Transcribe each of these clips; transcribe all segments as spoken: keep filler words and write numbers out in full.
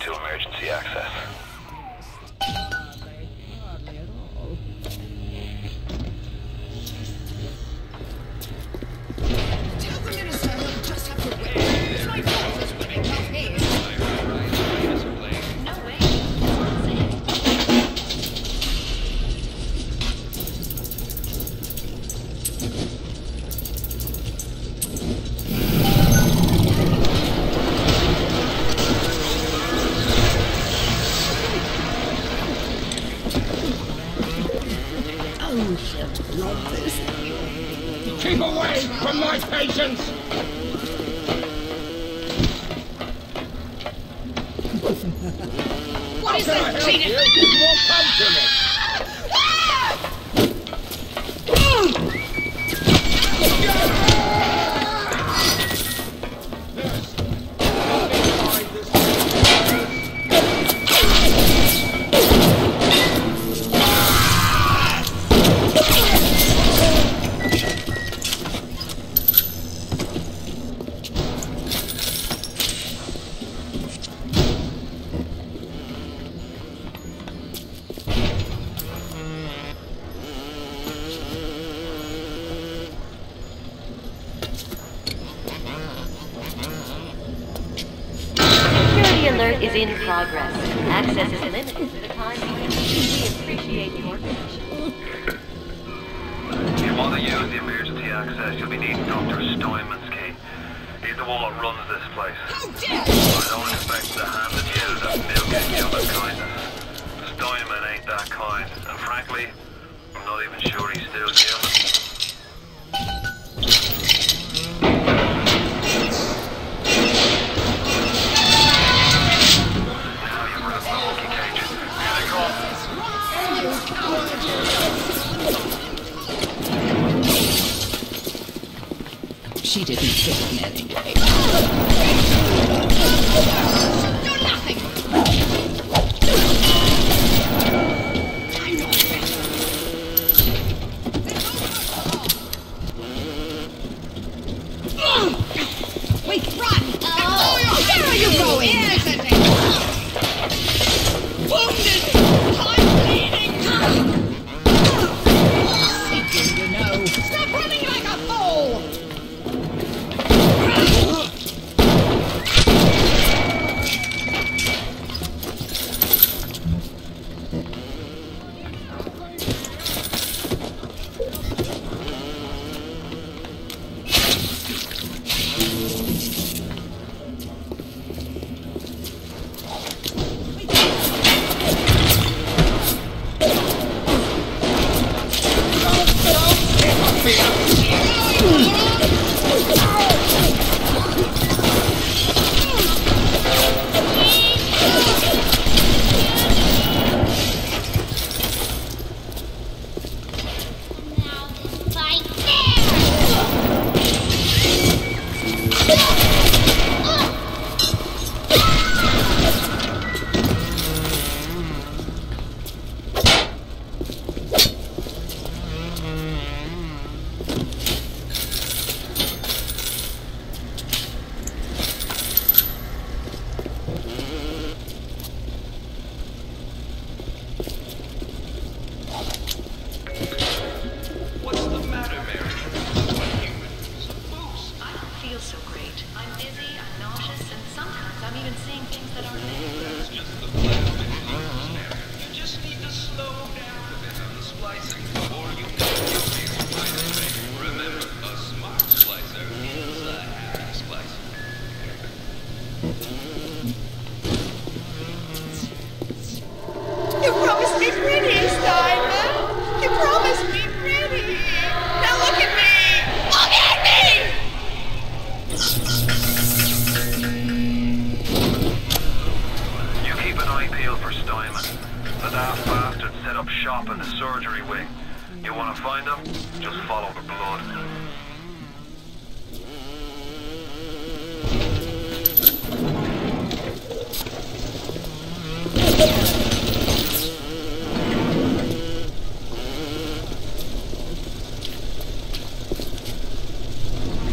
to emergency access. Tell the minister he'll just have to wait. It's my fault he's winning, not his. No way. Oh, shit. Love this. Keep away from my patients! What is Can I this, help Gina? you? You will come to me! Alert is in progress. Access is limited for the time being. We appreciate your patience. If you want to use the emergency access, you'll be needing Doctor Steinman's key. He's the one that runs this place. How dare I don't expect to hand it to you that milking you with kindness. Steinman ain't that kind, and frankly, I'm not even sure he's still human. She didn't fit in anyway. You're nothing! I'm not ready. Wait, run! Oh, where are you going? Yes, I think. Wounded! I'm bleeding! What do you know? Stop running like a fool!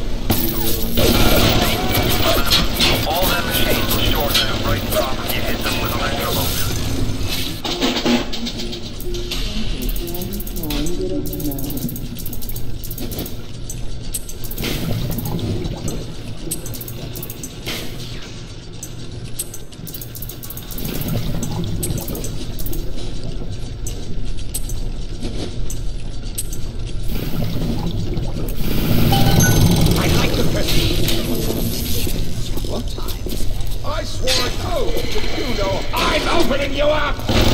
All them machines will short out right from you hit them. I'm opening you up!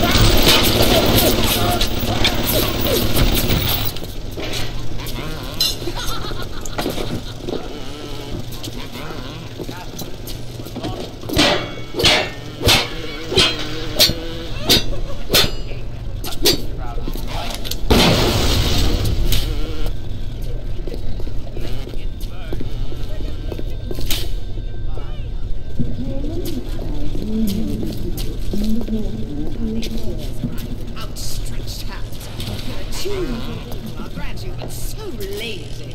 Outstretched hands. You're a tune people, I'll grant you, but so lazy.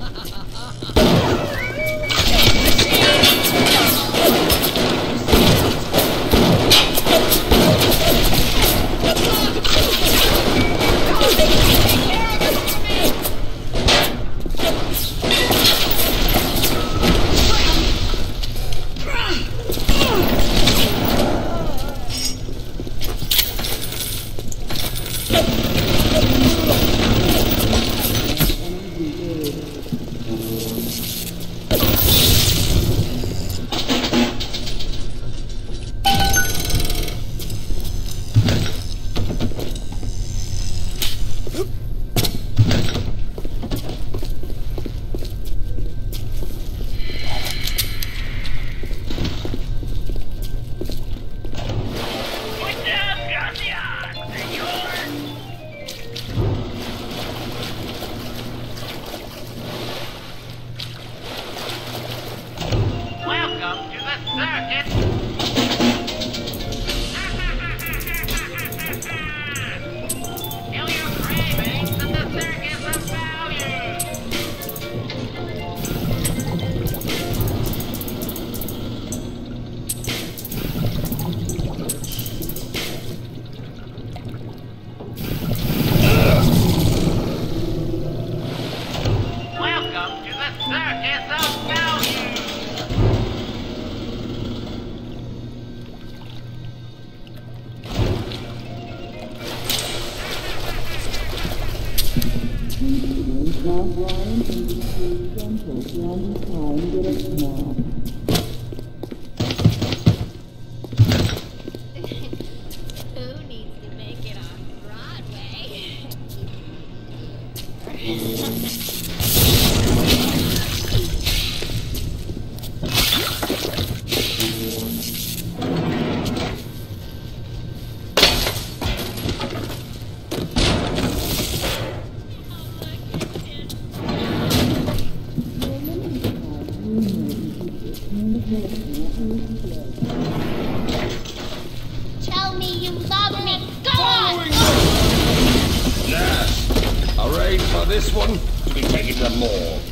Who needs to make it on Broadway? Tell me you love me. Go on! Yes! Arranged for this one to be taken to the morgue.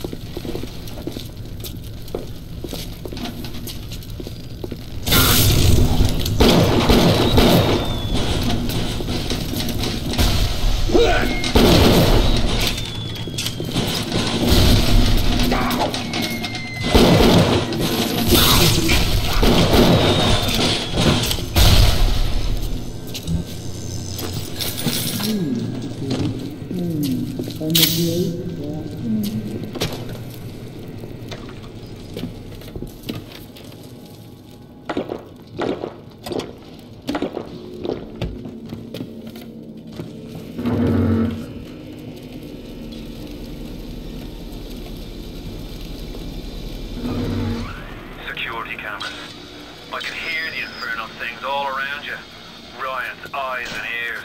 Security cameras. I can hear the infernal things all around you. Ryan's eyes and ears.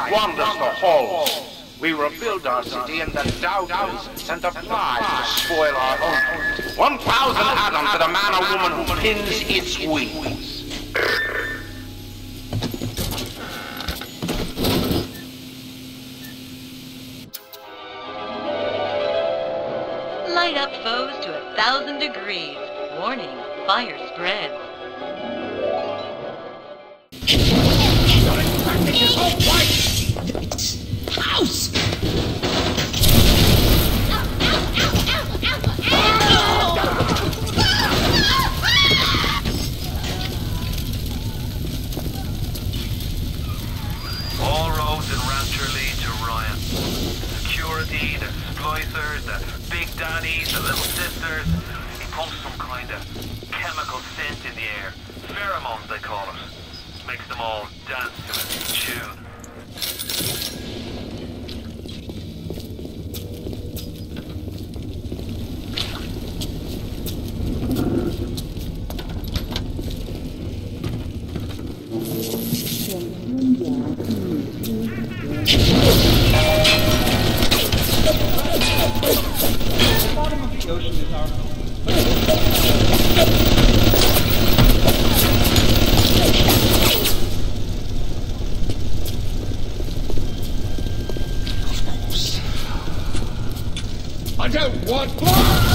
wanders the halls. We rebuild our city and the doubters sent the flies to spoil our home. One thousand atoms to the man or woman who pins its wings. Light up foes to a thousand degrees. Warning, fire spread. This whole place! House! All roads in Rapture lead to Ryan. Security, the Splicers, the Big Daddies, the Little Sisters. He pumps some kind of chemical scent in the air. Pheromones, they call it. Makes them all dance to his tune. The bottom of the ocean is our home. I don't want blood!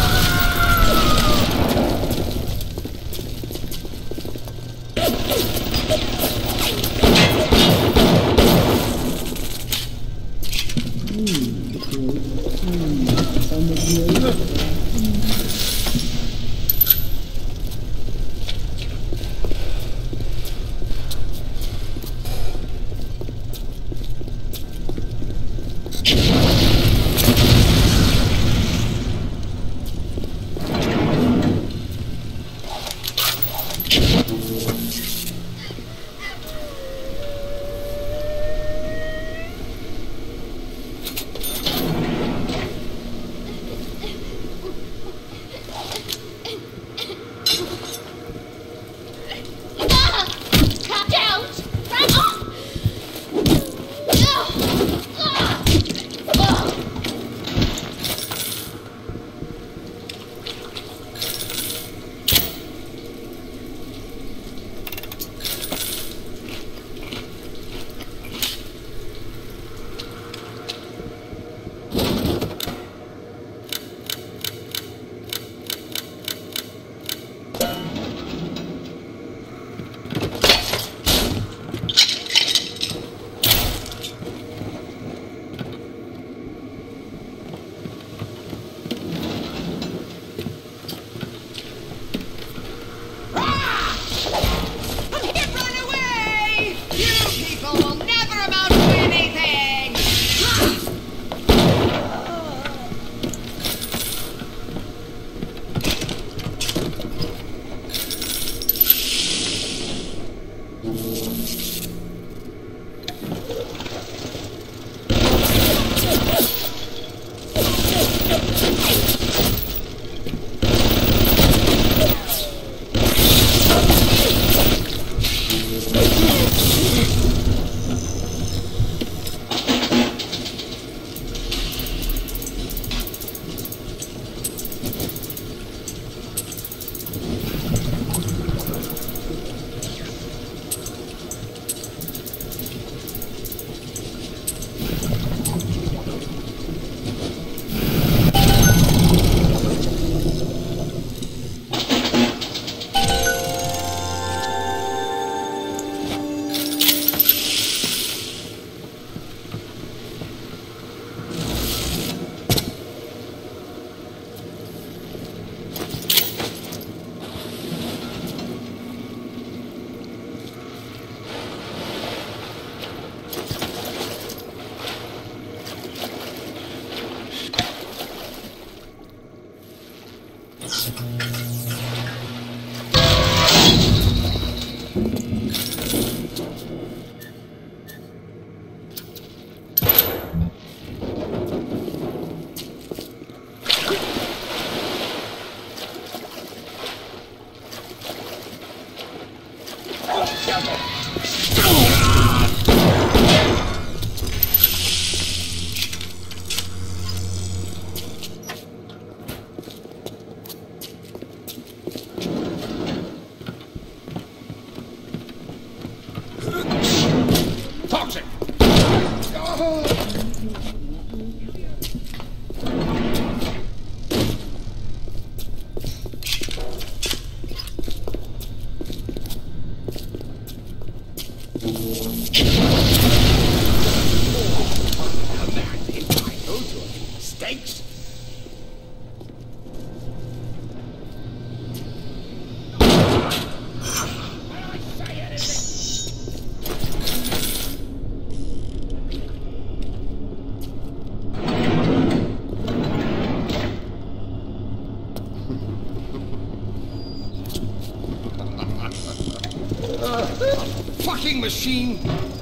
Uh, fucking machine!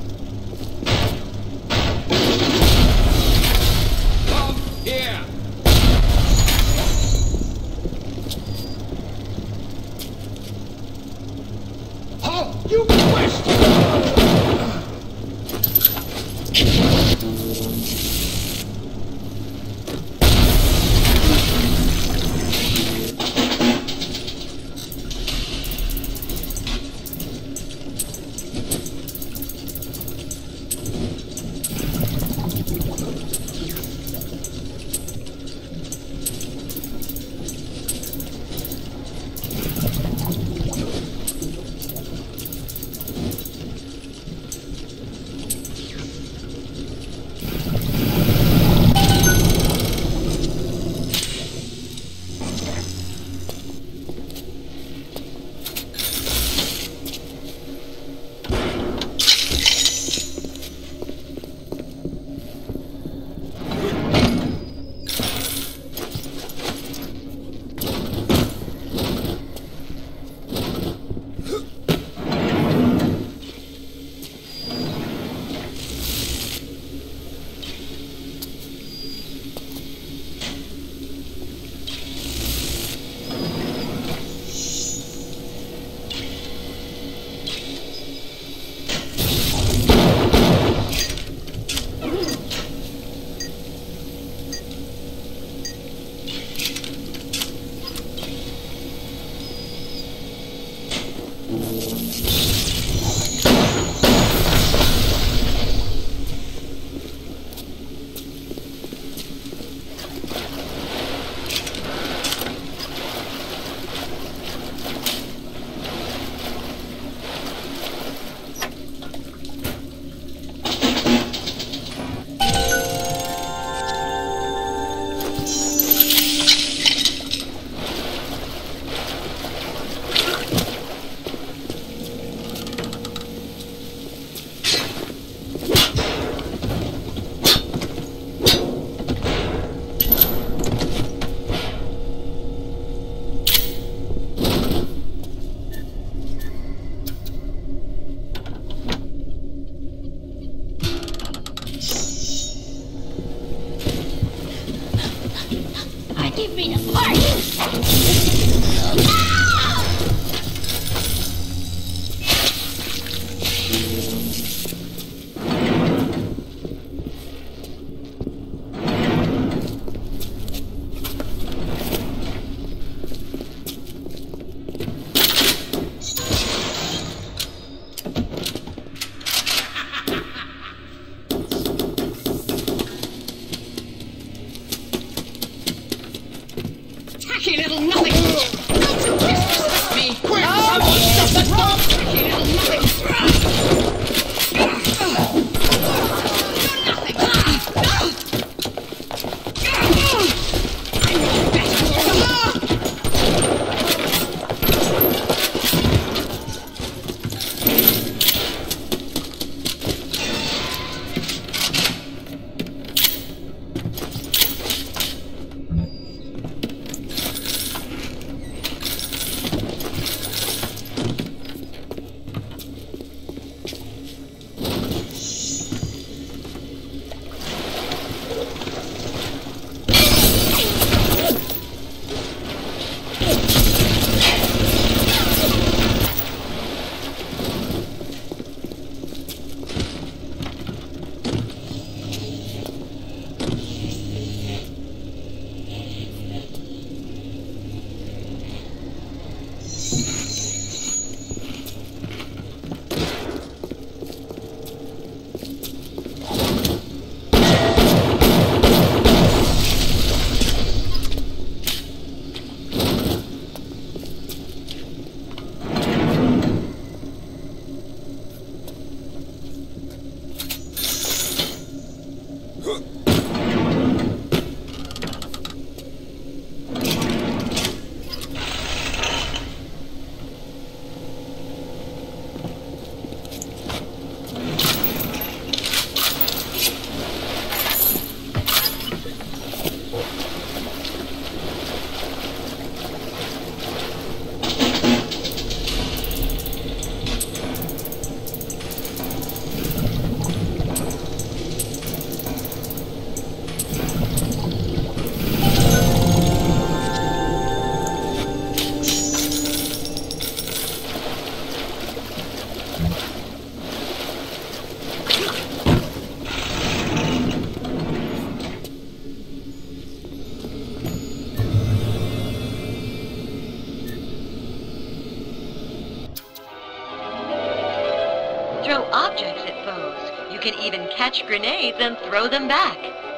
Come here! Halt! You question! throw objects at foes. You can even catch grenades and throw them back.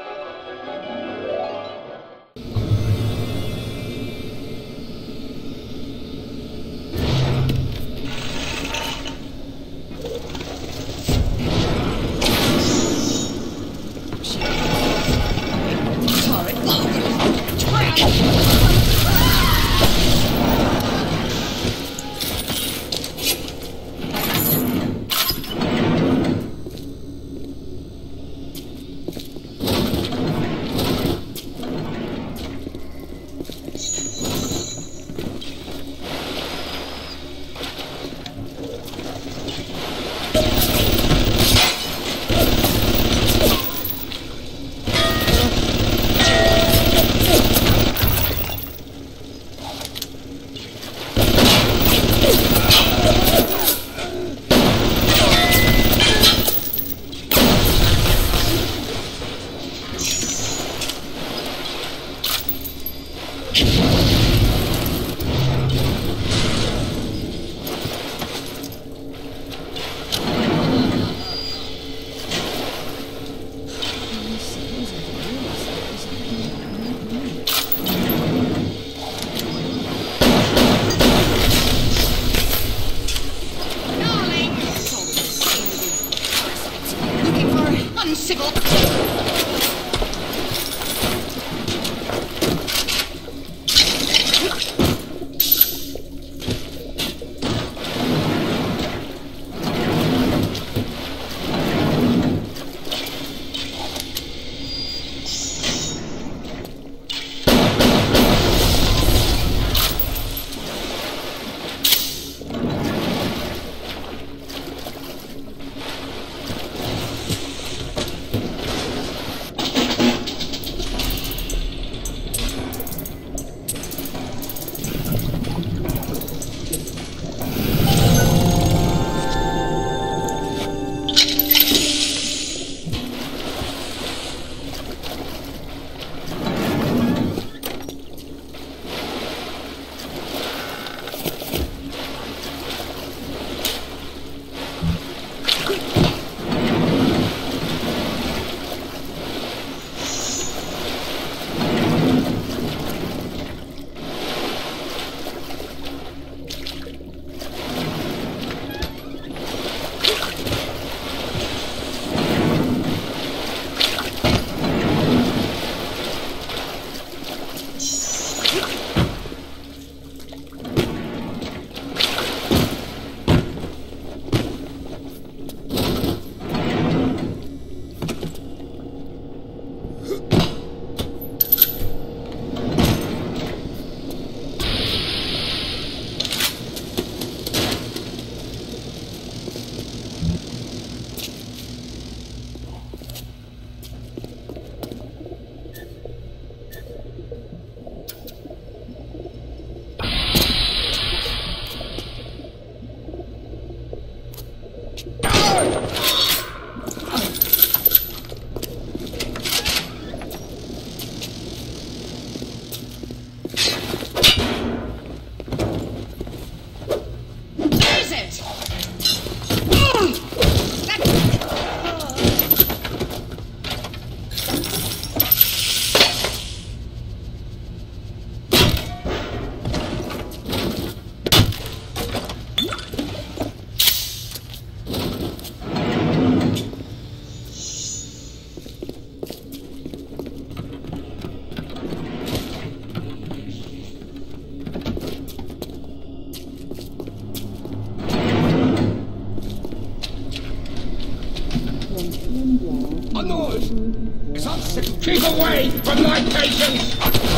Keep away from my patients!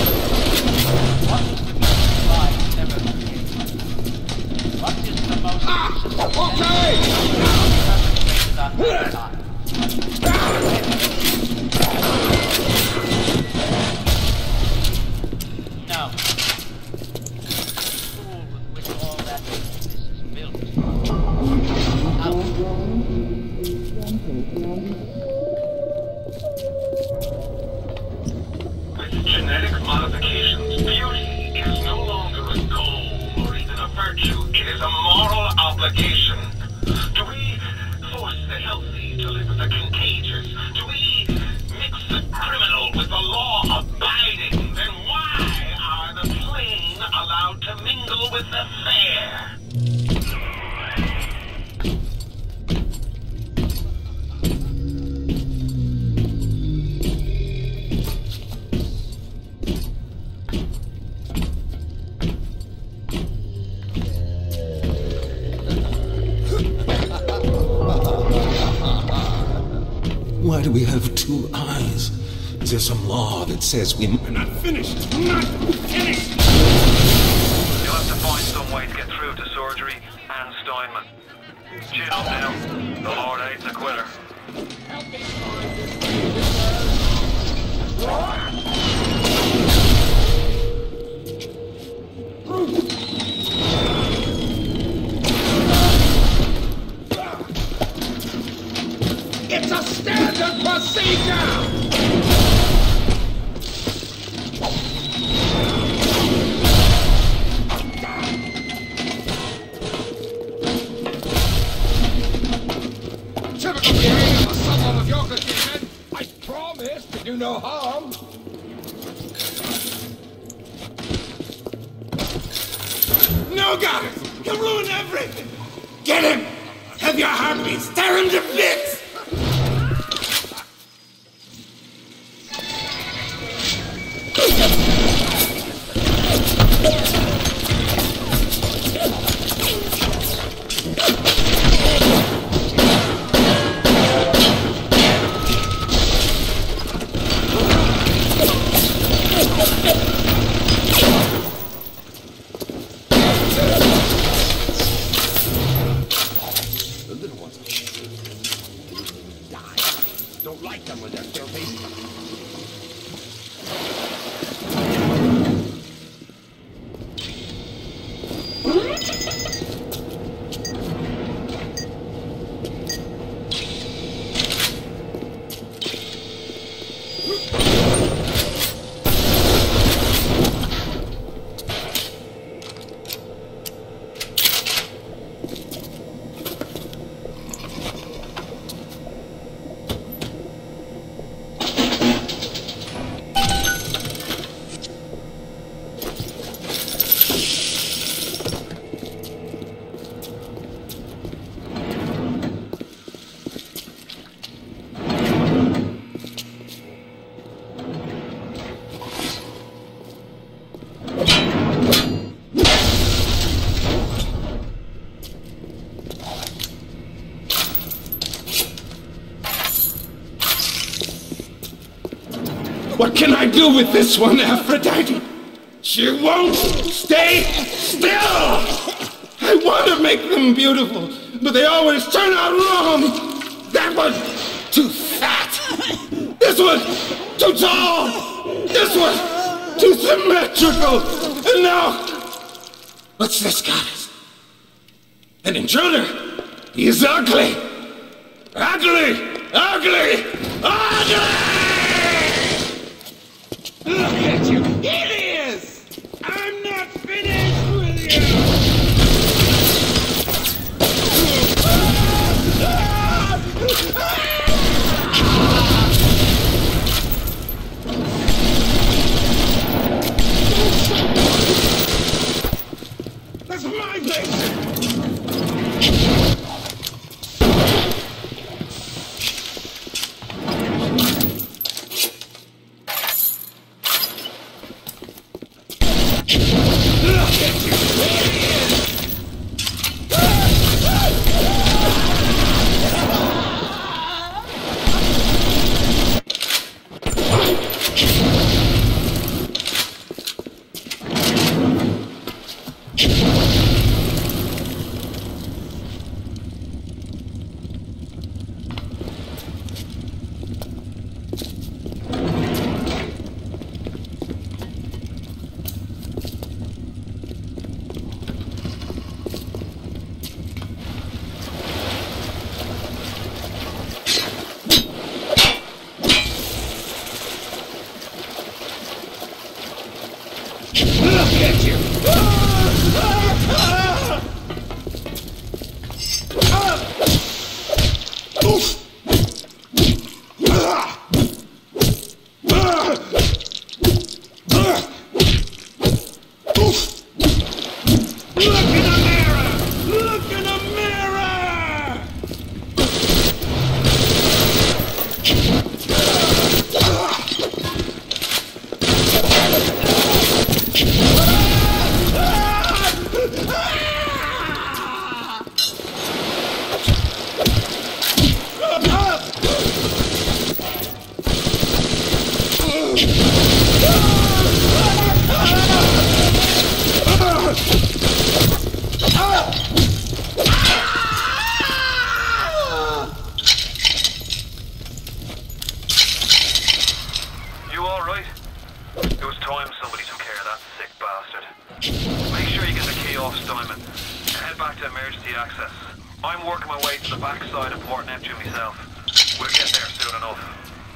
What is the most Ah! No. The tool with which all that this is built. Out. Genetic modifications, beauty is no longer a goal or even a virtue. It is a moral obligation. Do we affair. Why do we have two eyes? Is there some law that says we... We're not finished! Not finished! You'll have to find some way to get through to surgery and Steinman. Chin up now. The Lord hates a quitter. It's a standard procedure! Typical behavior for someone of your condition. I promise to do no harm. No, guys! You'll ruin everything! Get him! Have your heartbeats tear him to bits! What can I do with this one, Aphrodite? She won't stay still! I want to make them beautiful, but they always turn out wrong! That one, too fat! This one, too tall! This one, too symmetrical! And now, what's this, goddess? An intruder! He's ugly! Ugly! Ugly! Ugly! Look at you, idiots! I'm not finished with you! That's my base! Look in the mirror! Look in the mirror! You alright? It was time somebody took care of that sick bastard. Make sure you get the key off Steinman and head back to emergency access. I'm working my way to the backside of Port Neptune myself. We'll get there soon enough.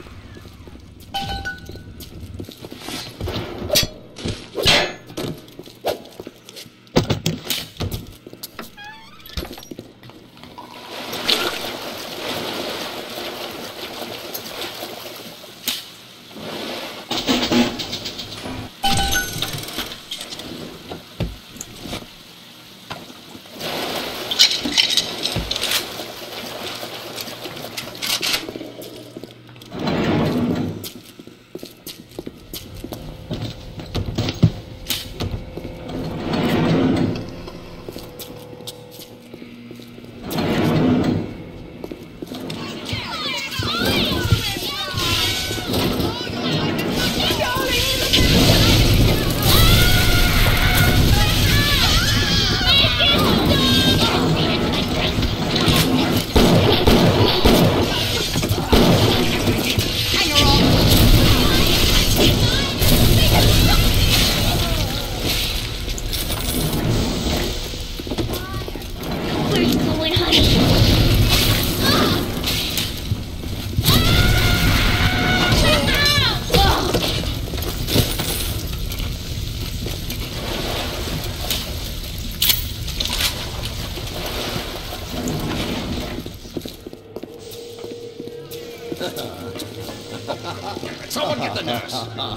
Someone get the nurse!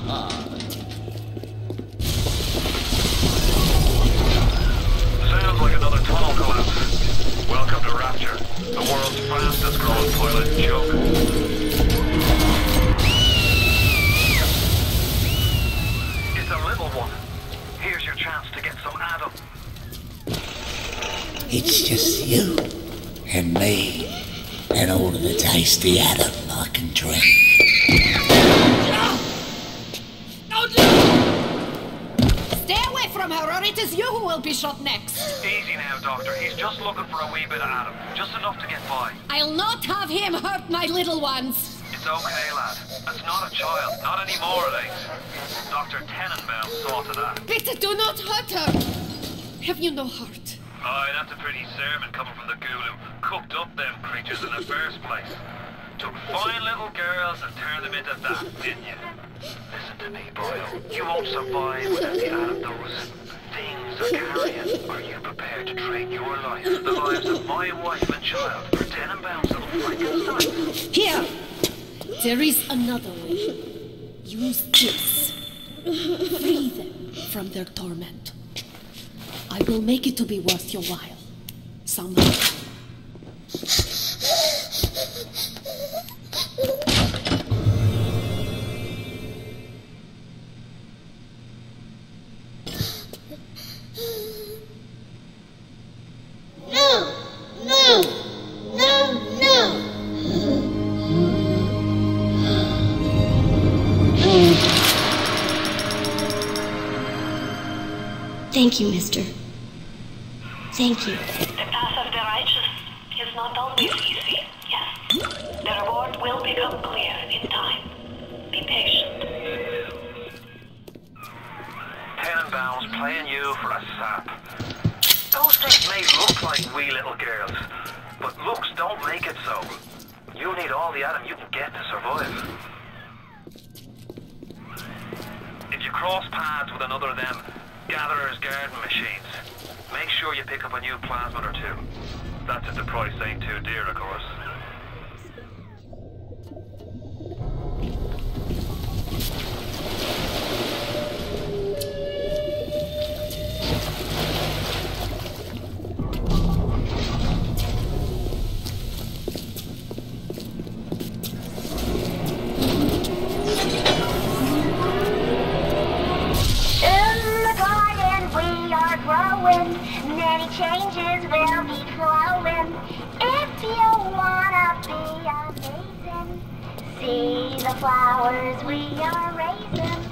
Sounds like another tunnel collapse. Welcome to Rapture, the world's fastest growing toilet joke. It's a little one. Here's your chance to get some Adam. It's just you and me and all of the tasty Adam I can drink. Stay away from her, or it is you who will be shot next. Easy now, Doctor. He's just looking for a wee bit of Adam. Just enough to get by. I'll not have him hurt my little ones. It's okay, lad. That's not a child. Not anymore, it ain't. Doctor Tenenbaum saw to that. Bitte, do not hurt her. Have you no heart? Aye, that's a pretty sermon coming from the ghoul who cooked up them creatures in the first place. Took fine little girls and turned them into that, didn't you? Listen to me, boyo. You won't survive without the Adam those things are carrying. Are you prepared to trade your life, the lives of my wife and child, for Tenenbaum's little Frankenstein? Here! There is another way. Use this. Free them from their torment. I will make it to be worth your while. Somehow. No! No! No! No! Thank you, mister. Thank you. The path of the righteous is not always easy, yes. The reward will become clear in time. Be patient. Tenenbaum's playing you for a sap. Those things may look like wee little girls, but looks don't make it so. You need all the Adam you can get to survive. If you cross paths with another of them gatherer's garden machines, make sure you pick up a new plasmid or two. That's if the price ain't too dear, of course. growing, many changes will be flowing. If you wanna be amazing, see the flowers we are raising.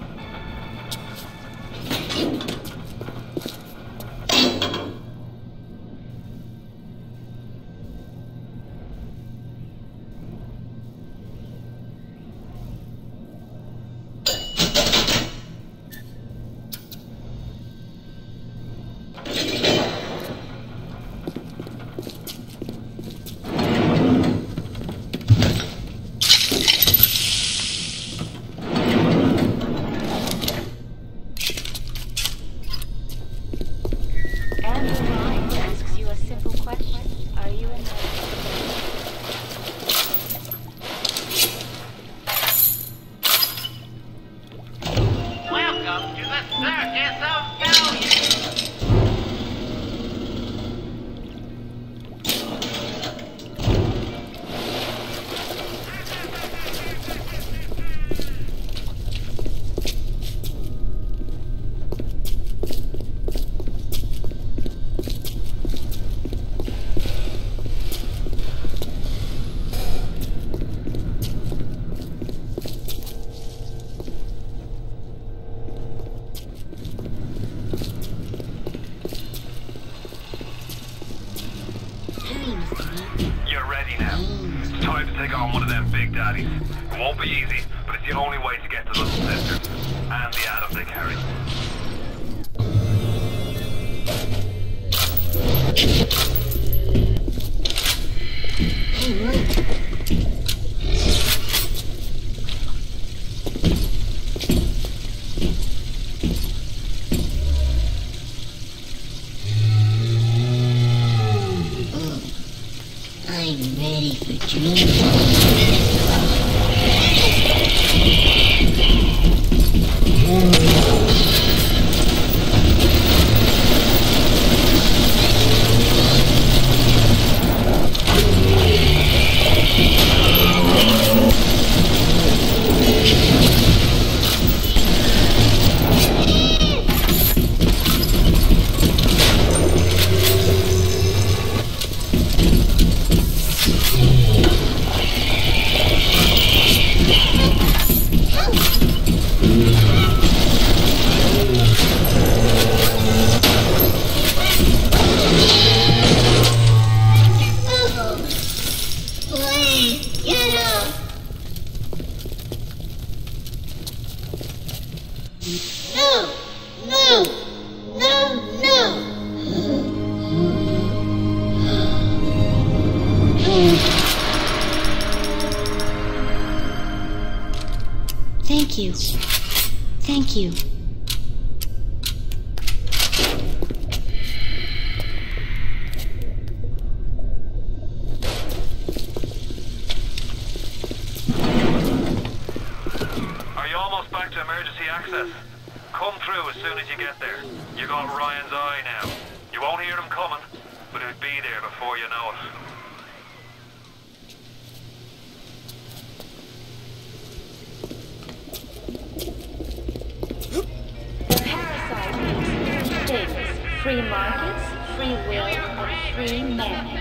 Thank you. Thank you. Are you almost back to emergency access? Come through as soon as you get there. You got Ryan's eye now. You won't hear him coming, but he'll be there before you know it. Things. Free markets, free will, and free men.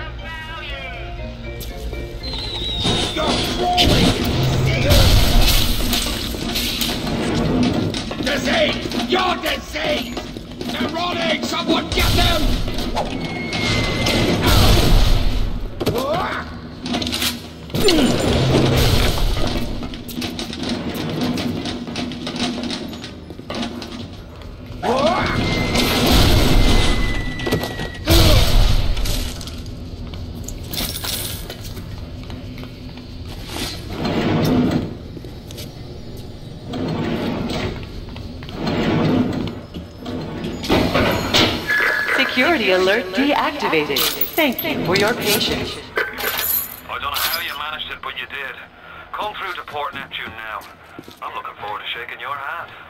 Deceased! You're deceased! They're running! Someone get them! Security alert deactivated. Thank you for your patience. I don't know how you managed it, but you did. Come through to Port Neptune now. I'm looking forward to shaking your hand.